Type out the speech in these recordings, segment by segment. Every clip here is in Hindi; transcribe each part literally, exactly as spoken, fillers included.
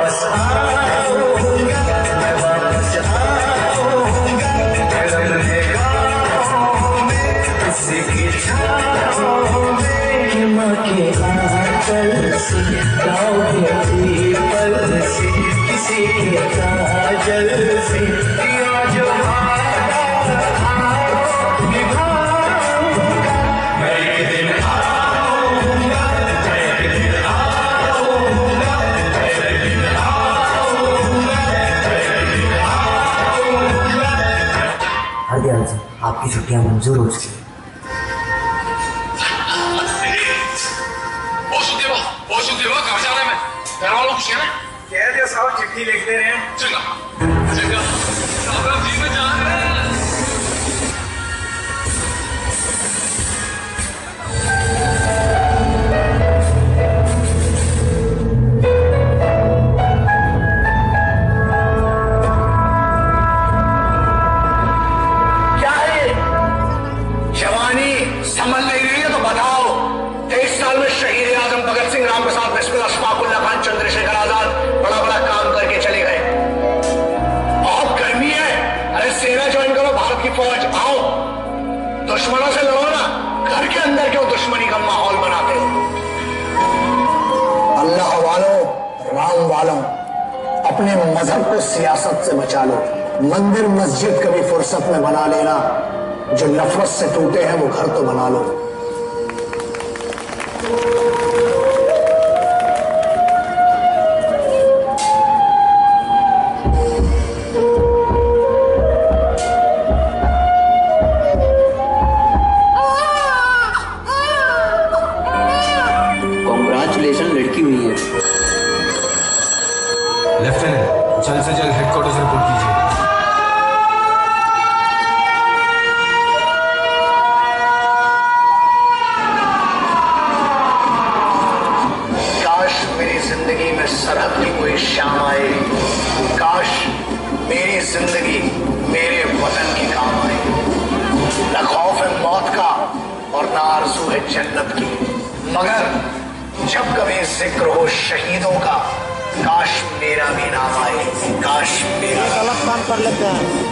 वापस आऊंगा, मैं वापस आऊंगा, रहेगाओं में किसी की छाओं में, माँ के आंचल से गाँव के पीपल से, किसी के काजल से किया जो वादा आओ निभाऊंगा, मैं एक दिन आऊंगा, मैं एक दिन आऊंगा, मैं एक दिन आऊंगा, मैं एक दिन आऊंगा। हरदयाल जी, आपकी छुट्टियां मंजूर हो चुकी हैं। कहाँ जा रहा है? मैं घर वालों को पूछिए ना। कह दिया साहब, चिट्ठी लिख दे रहे हैं। चंगा चंगा साहब जी में जा रहे हैं। क्या है जवानी संभल नहीं रही है तो बताओ। तेईस साल में शहीद आजम भगत सिंह, राम प्रसाद बिस्मिल, अशफाकुल्लाह खान, चंद्रशेखर आजाद बड़ा बड़ा काम करके चले गए। बहुत गर्मी है, अरे सेना ज्वाइन करो, भारत की फौज आओ, दुश्मनों से लड़ो ना। घर के अंदर क्यों दुश्मनी का माहौल बनाते हो? अल्लाह वालों, राम वालों, अपने मजहब को सियासत से बचा लो। मंदिर मस्जिद कभी फुर्सत में बना लेना। जो नफरत से टूटे हैं वो घर तो बना लो। कांग्रेचुलेशन, लड़की हुई है। लेफ्टिनेंट, जल्द से जल्द हेडक्वार्टर से रिपोर्ट कीजिए। काश मेरी जिंदगी में सरहद की कोई शाम आए, काश मेरी जिंदगी मेरे वतन की काम आए। न खौफ है मौत का और न आरज़ू है जन्नत की, मगर जब कभी जिक्र हो शहीदों का, काश मेरा भी नाम आए, काश मेरा गलत काम कर लेते हैं।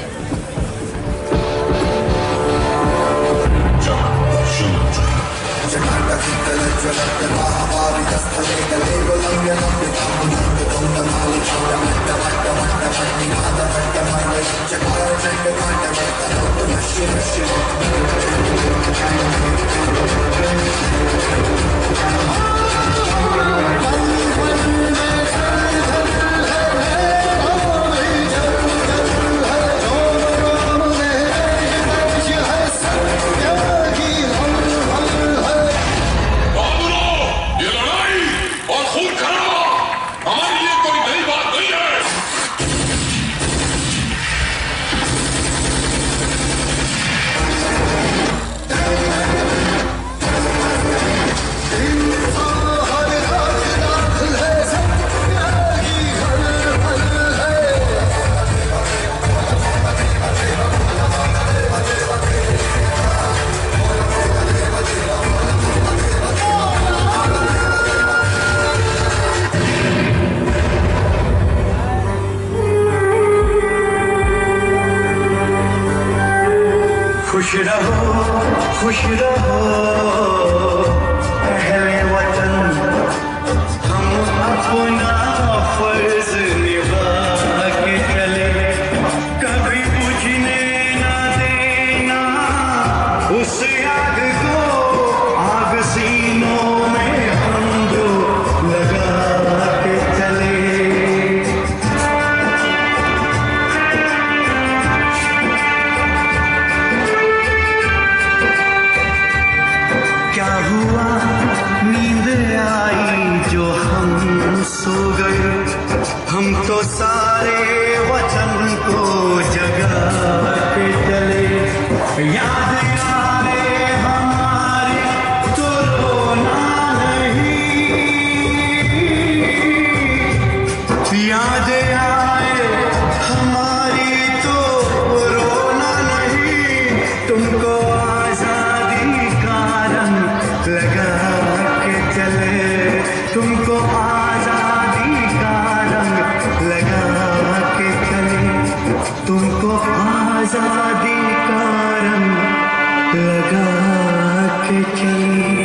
खुश रहो, खुश रहो अहले वतन, हम अपना फर्ज निभा के चले, कभी बुझने ना देना उस आग को, आग सीनों में हम जो लगा के चले। क्या हुआ नींद आई जो हम सो गए, हम तो सारे वचन को जगा के चले। याद आए हमारे तो रोना नहीं, याद आए हमारी तो रोना नहीं, तुमको आजादी का रंग लगा के चले, तुमको आजादी का आजादी का रंग लगा के थी।